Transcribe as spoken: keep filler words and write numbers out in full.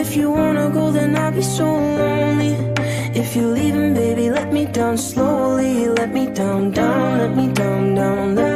If you wanna go, then I'll be so lonely. If you're leaving, baby, let me down slowly. Let me down, down, let me down, down, let